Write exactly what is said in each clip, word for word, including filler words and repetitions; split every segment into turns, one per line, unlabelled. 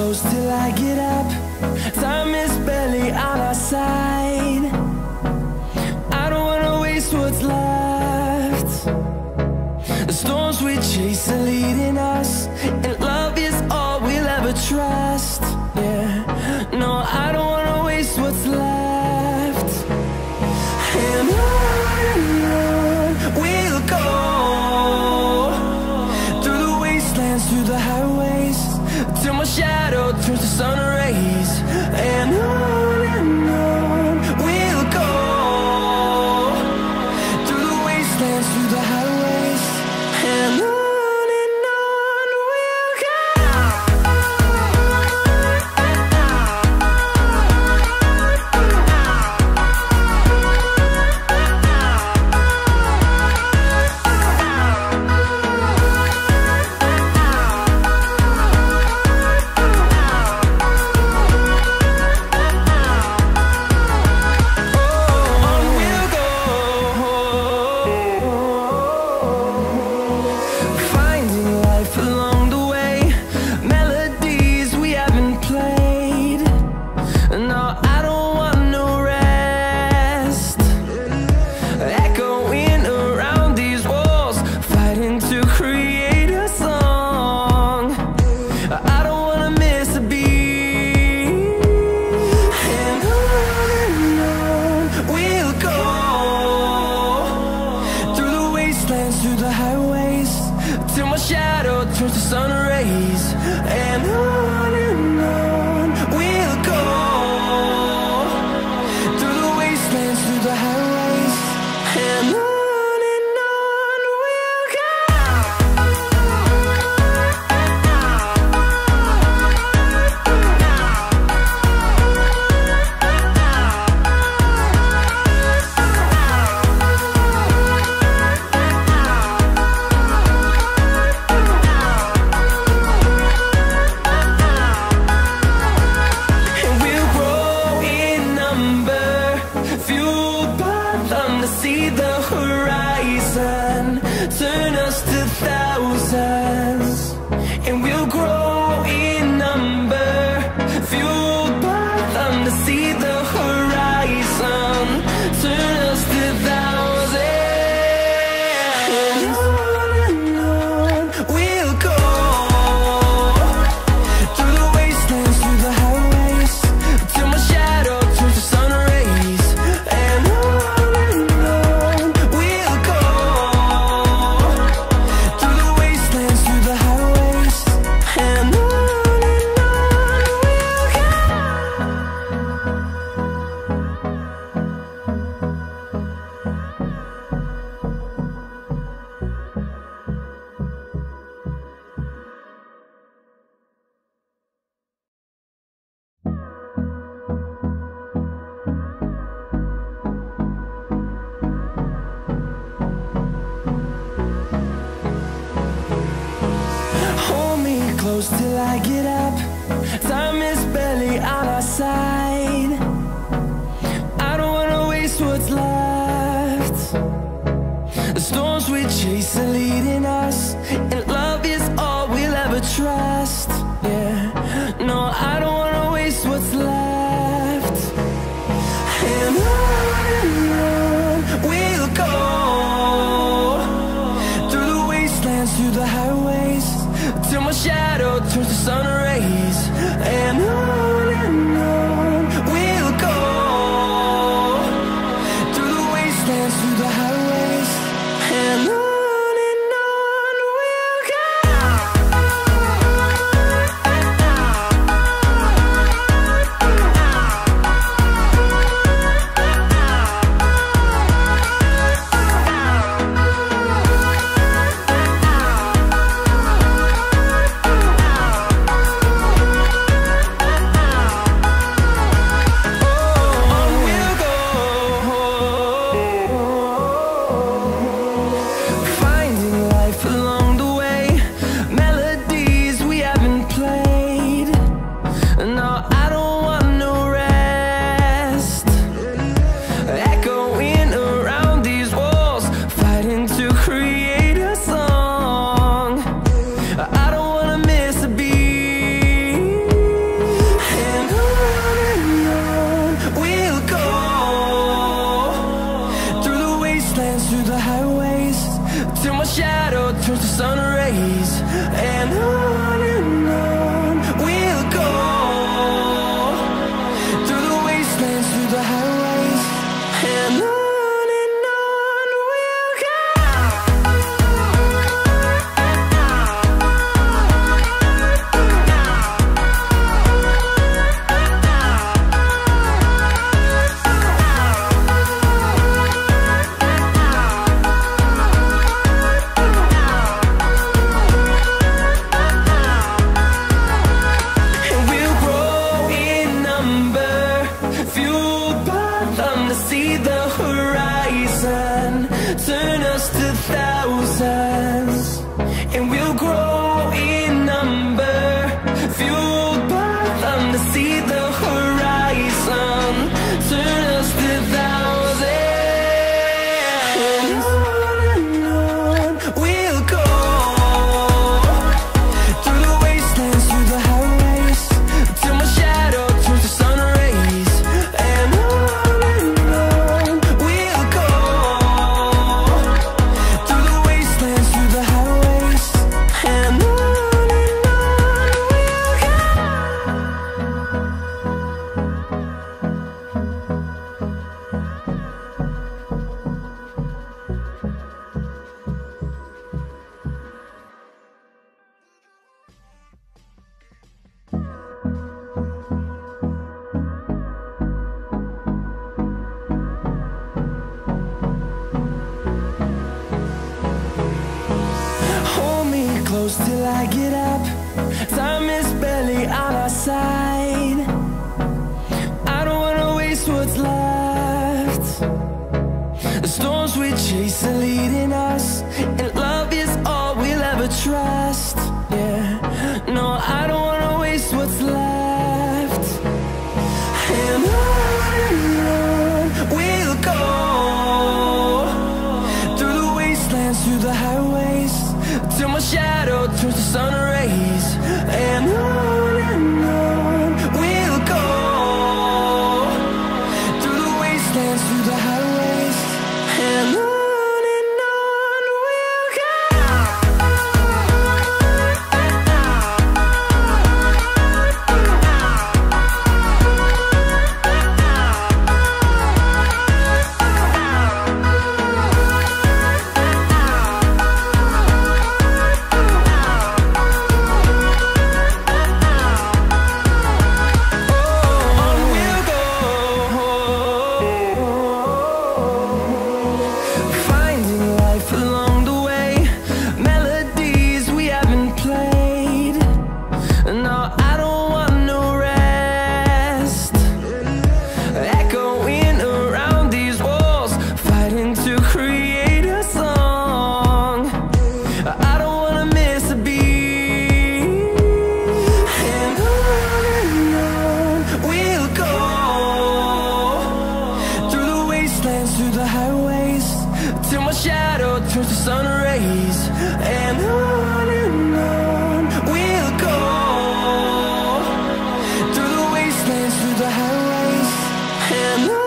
close till I get up. Time is barely on our side. I don't wanna waste what's left. The storms we chase are leading us, and love is all we'll ever trust. Yeah, no, I don't wanna waste what's left. And on and on we'll go, through the wastelands, through the highways, till my shadow turns to sun rays. And on and on we'll go, through the wastelands, through the highways, and on. Through the highways, till my shadow turns to sun rays. And on and on we'll go, through the wastelands, through the highways, and on. See the horizon turn us to thousands, and we'll grow in number, fueled by them. To see the horizon turn us to thousands, and on and on we'll go, through the wastelands, through the highways, till my shadow turns to sun rays. And on close till I get up. Time is barely on our side. I don't wanna waste what's left. The storms we chase are leading us, and love is all we'll ever trust. Yeah, no, I don't wanna waste what's left. And on and on we'll go, through the wastelands, through the highways, till my shadow turns to sun rays. And on and on we'll go, through the wastelands, through the highways, and on and on close till I get up. Time is barely on our side. I don't wanna waste what's left. The storms we chase are leading us, and love is all we'll ever trust. Yeah, no, I don't wanna waste what's left. And on and on we'll go, through the wastelands, through the highways, till my shadow turns to sun rays. And on and on we'll go, through the wastelands, through the highways, and on. Through the highways, till my shadow turns to sun rays. And on and on we'll go, through the wastelands, through the highways, and on.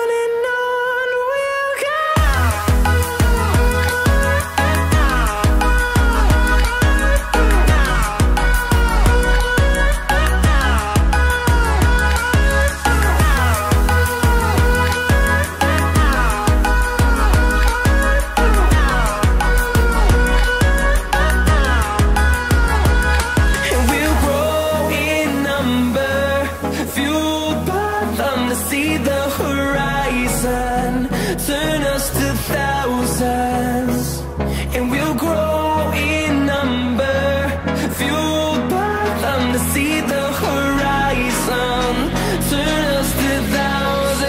See the horizon turn us to thousands, and we'll grow in number, fueled by them to see the horizon turn us to thousands.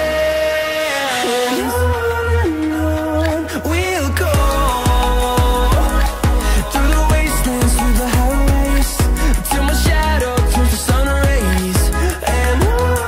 And on and on we'll go, through the wastelands, through the highways, till my shadow turns to sun rays. And on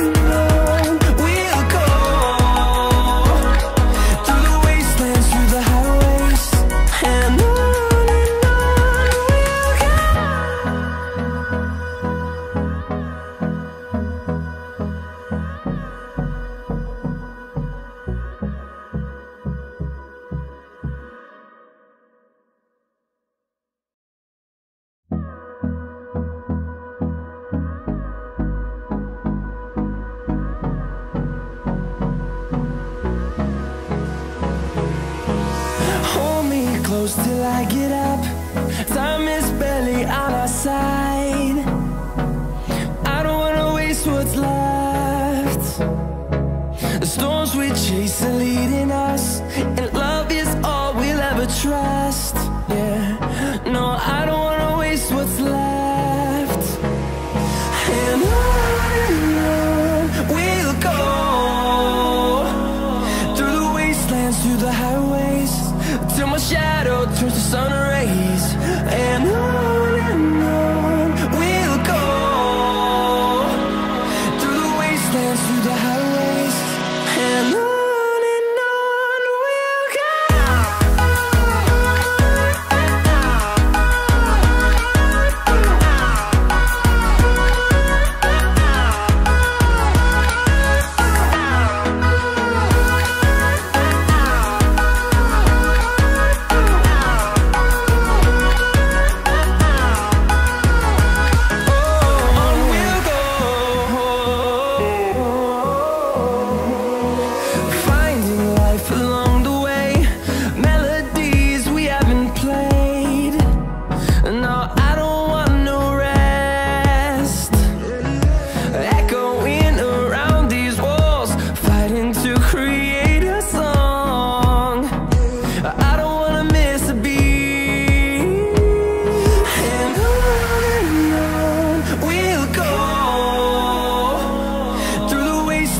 close till I get up. Time is barely on our side. I don't wanna waste what's left. The storms we chase are leading us, and love is all we'll ever trust. Yeah, no, I don't wanna waste what's left. And on and on we'll go, through the wastelands, through the highways, till my shadow turns to sun rays. And on and on we'll go, through the wastelands, through the highways, and on and on we'll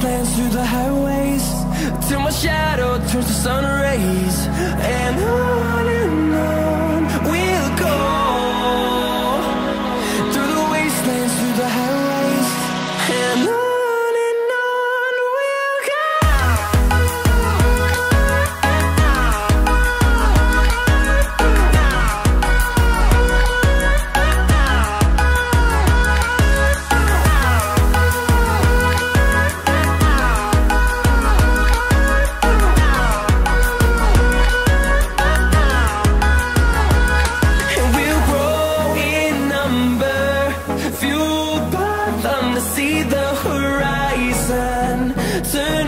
wastelands, through the highways, till my shadow turns to sun rays. And on and on we'll go, through the wastelands, through the highways, and on. See the horizon turn